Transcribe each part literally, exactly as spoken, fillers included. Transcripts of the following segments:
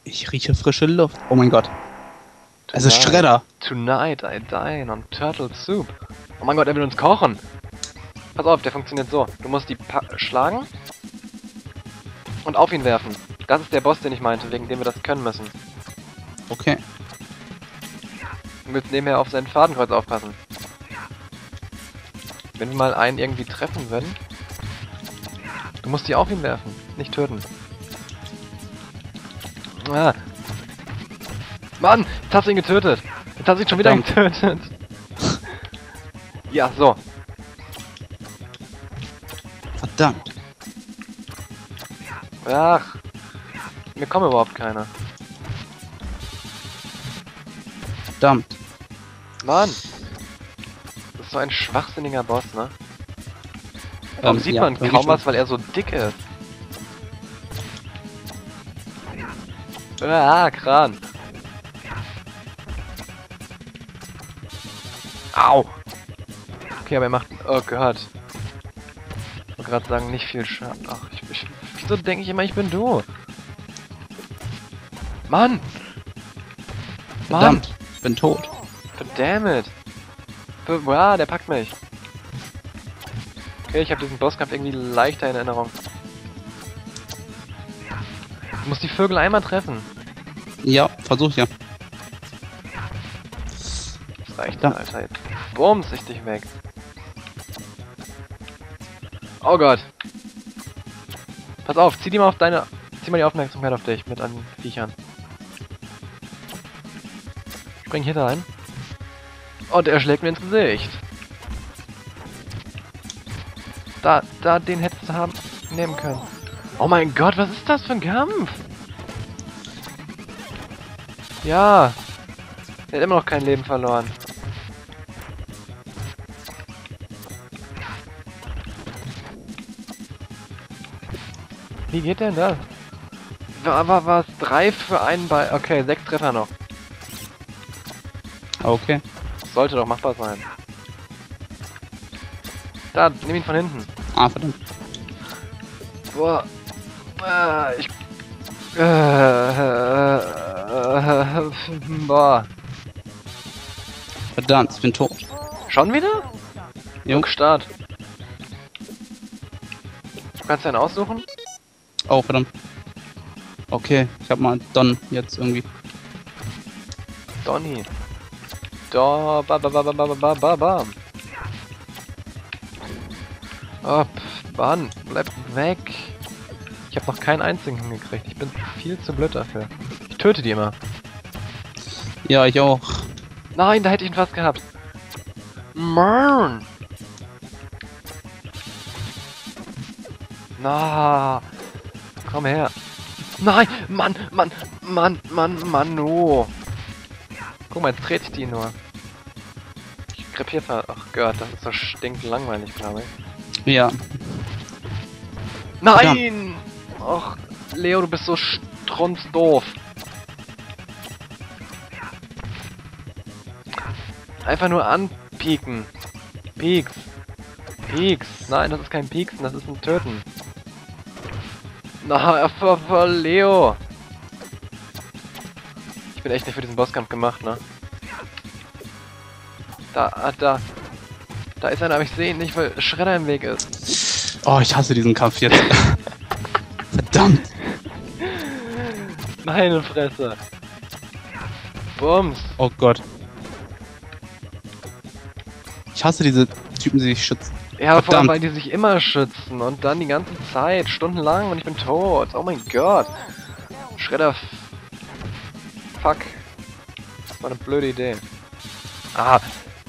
Ich rieche frische Luft. Oh mein Gott. Es ist Shredder. Tonight I dine on Turtle Soup. Oh mein Gott, er will uns kochen. Pass auf, der funktioniert so. Du musst die pa schlagen und auf ihn werfen. Das ist der Boss, den ich meinte, wegen dem wir das können müssen. Okay. Du willst nebenher auf sein Fadenkreuz aufpassen. Wenn wir mal einen irgendwie treffen würden. Du musst die auf ihn werfen, nicht töten. Ah. Mann, jetzt hast du ihn getötet. Jetzt hast du ihn schon wieder getötet. Ja, so. Verdammt. Ach. Mir kommen überhaupt keine. Verdammt. Mann. Das ist so ein schwachsinniger Boss, ne? Warum Ähm, sieht ja, man irgendwie kaum schon. was, weil er so dick ist. Ah, Kran. Au. Okay, aber er macht... Oh Gott. Ich wollte gerade sagen, nicht viel Schaden. Ach, ich, ich, wieso denke ich immer, ich bin du? Mann! Mann! Verdammt. Ich bin tot. Verdammt! Wow, der packt mich. Okay, ich habe diesen Bosskampf irgendwie leichter in Erinnerung. Du musst die Vögel einmal treffen. Ja, versuch ja. Das reicht, Ja. Alter. Jetzt bums ich dich weg. Oh Gott. Pass auf, zieh die mal auf deine... Zieh mal die Aufmerksamkeit auf dich mit an den Viechern. Spring hier rein. Und er schlägt mir ins Gesicht. Da, da, den hättest du haben nehmen können. Oh mein Gott, was ist das für ein Kampf? Ja. Er hat immer noch kein Leben verloren. Wie geht denn das? War, war, was? Drei für einen Ball? Okay, sechs Treffer noch. Okay. Sollte doch machbar sein. Da, nimm ihn von hinten. Ah, verdammt. Boah. Äh, ich... Äh, äh, äh, boah. Verdammt, ich bin tot. Schon wieder? Jo. Start. Du kannst einen aussuchen? Oh, verdammt. Okay, ich hab mal Don jetzt irgendwie. Donny. Da, ba, ba, ba, ba, ba, ba, ba, ba. Oh, pff, Mann, bleib weg. Ich habe noch keinen einzigen hingekriegt. Ich bin viel zu blöd dafür. Ich töte die immer. Ja, ich auch. Nein, da hätte ich ihn fast gehabt. Mann. Na, komm her. Nein, Mann, Mann, Mann, Mann, Mann, oh. Guck mal, jetzt trete ich die nur. Ich krepier ver... Ach Gott, das ist so stinklangweilig, glaube ich. Ja. Nein! Ach, Leo, du bist so strunzdoof. Einfach nur anpieken. Pieks. Pieks. Nein, das ist kein Pieksen, das ist ein Töten. Na, für, für Leo. Ich bin echt nicht für diesen Bosskampf gemacht, ne? Da, ah, da. Da ist einer, aber ich sehe ihn nicht, weil Shredder im Weg ist. Oh, ich hasse diesen Kampf jetzt. Verdammt. Meine Fresse. Bums. Oh Gott. Ich hasse diese Typen, die sich schützen. Ja, vor allem, Verdammt. weil die sich immer schützen und dann die ganze Zeit, stundenlang und ich bin tot. Oh mein Gott. Shredder. Fuck. Das war eine blöde Idee. Ah.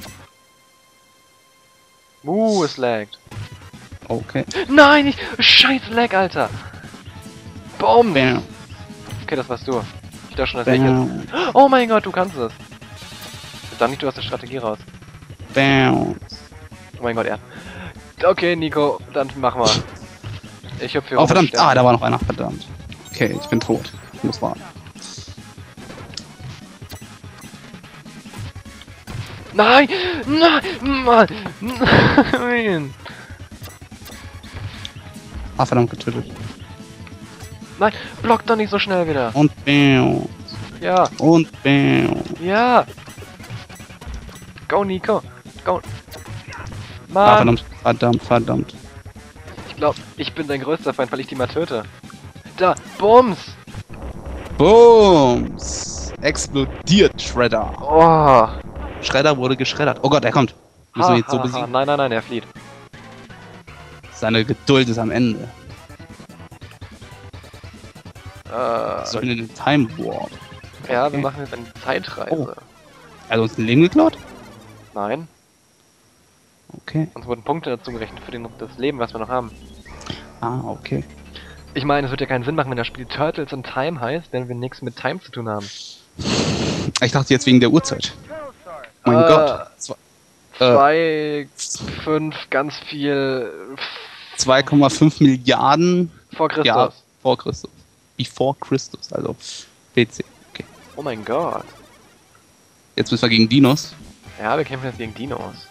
Uh, es laggt. Okay. Nein, ich... Scheiß Lag, Alter. Bums. Bam. Okay, das warst du. Ich dachte schon, das wäre ich Bam. jetzt. Oh mein Gott, du kannst es. Dann nicht, du hast die Strategie raus. Bam. Oh mein Gott, ja. Okay, Nico, dann mach mal. Ich hüpfe hier Oh, rum und verdammt. sterbe. Ah, da war noch einer. Verdammt. Okay, ich bin tot. Ich muss warten. Nein! Nein! Mann! Nein! Ah, verdammt, getötet. Nein, block doch nicht so schnell wieder. Und bam. Ja, Und bam. ja. Go, Nico. Go. Ah, Mann, verdammt, verdammt, verdammt. ich glaube, ich bin dein größter Feind, weil ich die mal töte. Da, Bums. Booms! Explodiert Shredder. Oh. Shredder wurde geschreddert. Oh Gott, er kommt. Müssen wir Ha, jetzt so ha, ha. besiegen? Nein, nein, nein, er flieht. Seine Geduld ist am Ende. Äh, Sollen in den Time Warp. ja, wir okay. machen jetzt eine Zeitreise. Oh. Also uns ein Leben geklaut? Nein, Okay. uns wurden Punkte dazu gerechnet für den, das Leben, was wir noch haben. Ah, okay. Ich meine, es wird ja keinen Sinn machen, wenn das Spiel Turtles in Time heißt, wenn wir nichts mit Time zu tun haben. Ich dachte jetzt wegen der Uhrzeit. Oh mein Äh, Gott. Zwei- äh, Zwei, fünf, ganz viel zwei Komma fünf Milliarden vor Christus. Jahre vor Christus. Before Christus, also P C. Okay. Oh mein Gott. Jetzt müssen wir gegen Dinos. Ja, wir kämpfen jetzt gegen Dinos.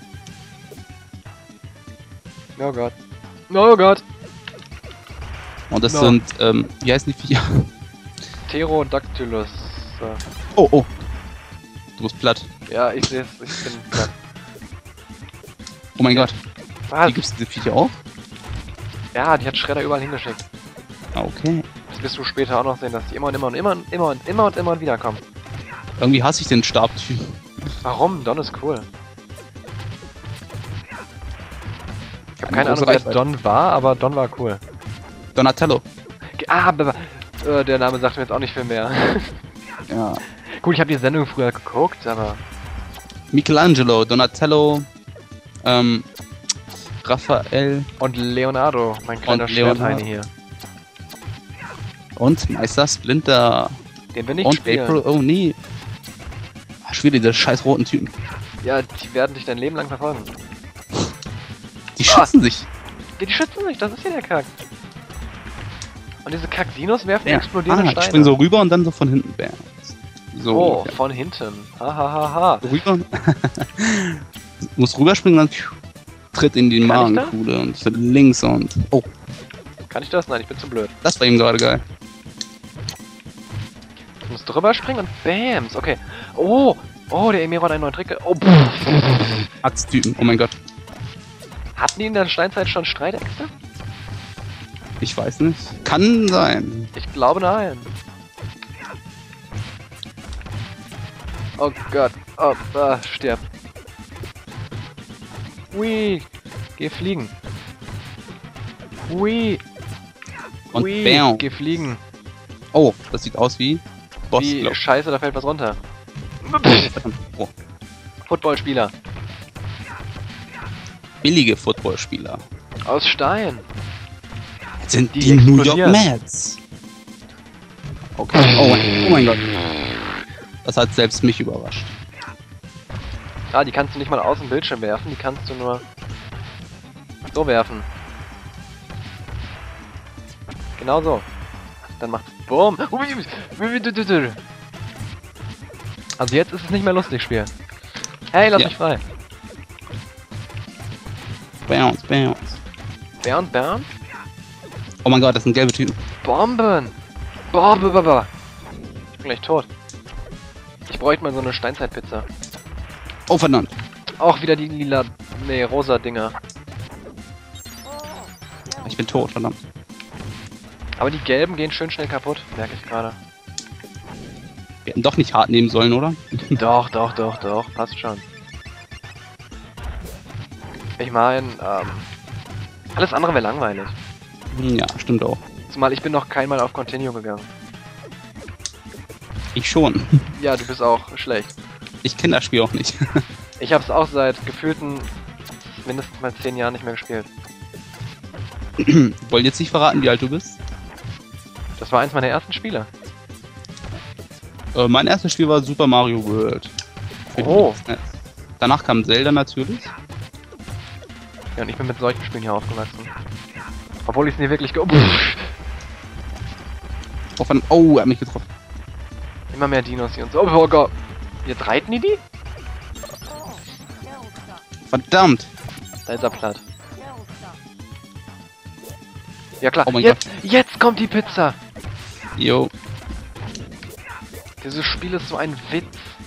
Oh Gott. Oh Gott. Und das No. sind, ähm, wie heißen die Viecher? Pterodactylus. Äh, Oh, oh. Du bist platt. Ja, ich sehe es. Ich bin platt. Oh mein Gott. Was? Wie gibt's diese Viecher auch? Ja, die hat Shredder überall hingeschickt. Ah, okay. Das wirst du später auch noch sehen, dass die immer und immer und immer und immer und immer und immer und wieder kommen. Irgendwie hasse ich den Stabtyp. Warum? Don ist cool. Ich habe Eine keine große Ahnung, wer Reichweite. Don war, aber Don war cool. Donatello. Ge- Ah, b- b- äh, der Name sagt mir jetzt auch nicht viel mehr. Ja. Gut, ich habe die Sendung früher geguckt, aber... Michelangelo, Donatello, ähm, Raphael Und Leonardo, mein kleiner Und Leonardo. Schwertheini hier. und Meister Splinter. Den wir nicht Und spielen. April O'Neil. Ah, schon wieder diese scheiß roten Typen. Ja, die werden dich dein Leben lang verfolgen. Die schützen sich. Die, die schützen sich, das ist ja der Kack. Und diese Kack-Dinos werfen Ja. explodierende Ah, ich Steine. spring so rüber und dann so von hinten. Bam. So. Oh, ungefähr. von hinten. Hahaha. Rüber. Muss rüberspringen und dann pfiuh, tritt in die Kann ich da? Magenkuhle und von links und. Oh, Kann ich das? Nein, ich bin zu blöd. das war ihm gerade geil. Ich muss drüber springen und bams. Okay. Oh, oh, der Emir hat einen neuen Trick. ge- Oh, pff. Axttypen, oh mein Gott. Hatten die in der Steinzeit schon Streitäxte? Ich weiß nicht. Kann sein. Ich glaube nein. Oh Gott. Oh, ah, stirb. Hui. Geh fliegen. Hui. Und Hui. bam. Geh fliegen. Oh, das sieht aus wie Boss, Wie glaub ich. scheiße, da fällt was runter. Verdammt. Oh. Footballspieler. Billige Footballspieler. Aus Stein. Das sind Die die, New York explodieren. Mets. Okay. Oh mein, oh mein Gott. Das hat selbst mich überrascht. Ah, die kannst du nicht mal aus dem Bildschirm werfen, die kannst du nur so werfen. Genau so. Dann macht Boom. Also jetzt ist es nicht mehr lustig, Spiel. Hey, lass Ja. mich frei. Bounce, bounce. Bernd, Bernd? Oh mein Gott, das sind gelbe Typen. Bomben! Bombe, Baba! Ich bin gleich tot. Ich bräuchte mal so eine Steinzeitpizza. Oh verdammt. Auch wieder die lila, nee, rosa Dinger. Ich bin tot, verdammt. Aber die gelben gehen schön schnell kaputt, merke ich gerade. Wir hätten doch nicht hart nehmen sollen, oder? Doch, doch, doch, doch, passt schon. Ich meine, ähm, alles andere wäre langweilig. Hm, Ja, stimmt auch. Zumal ich bin noch keinmal auf Continue gegangen. Ich schon. Ja, du bist auch schlecht. Ich kenne das Spiel auch nicht. Ich habe es auch seit gefühlten mindestens mal zehn Jahren nicht mehr gespielt. Wollt jetzt nicht verraten, wie alt du bist? Das war eins meiner ersten Spiele. Äh, mein erstes Spiel war Super Mario World. Für die Oh. SNES. Danach kam Zelda natürlich. Ja, und ich bin mit solchen Spielen hier aufgewachsen. Obwohl ich es nie wirklich ge... Oh, verdammt. Oh, er hat mich getroffen. Immer mehr Dinos hier und so. Oh Gott. Jetzt reiten die die? Verdammt. Da ist er platt. Ja klar, Oh mein jetzt, jetzt kommt die Pizza! Jo. Dieses Spiel ist so ein Witz.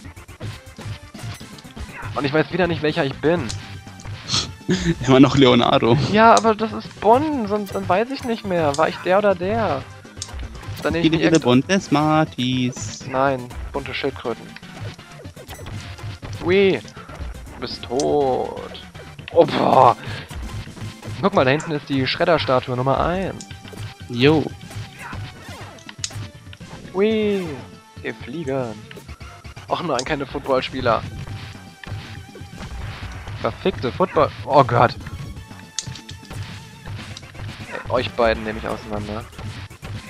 Und ich weiß wieder nicht, welcher ich bin. Immer noch Leonardo. Ja, aber das ist Bonn, sonst dann weiß ich nicht mehr. War ich der oder der? Dann nehme ich Viele, die viele irgend- bunte Smarties. Nein, bunte Schildkröten. Ui, du bist tot. Oh, boah. Guck mal, da hinten ist die Schredder-Statue Nummer eins. Jo. Ui, wir fliegen. Och nein, keine Footballspieler. Verfickte Football... Oh Gott. Ey, euch beiden nehme ich auseinander.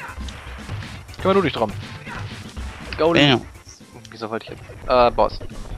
Kümmer du dich drum. Go, Bam. Wieso wollte ich jetzt... Äh, Boss.